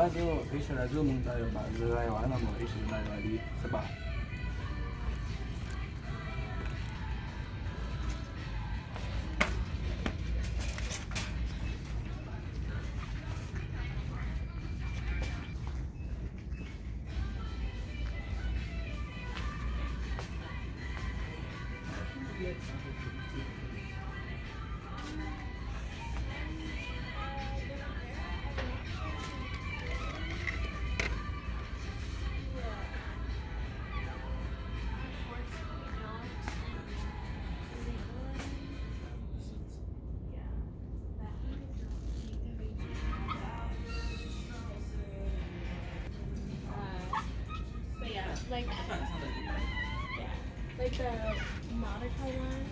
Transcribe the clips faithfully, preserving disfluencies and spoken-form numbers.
base riesce a raggiungere un taglio base, dai, ma non riesce a andare lì, se va. Like, like the Monica one.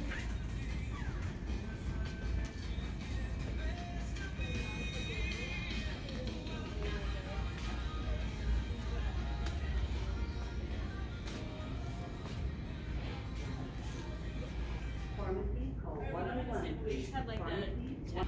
We just had like the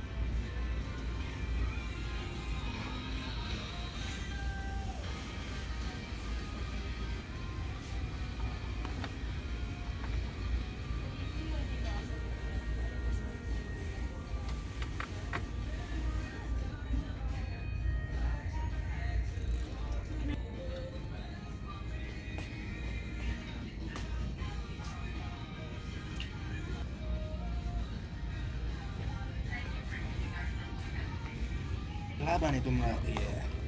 Laban itu mati ya.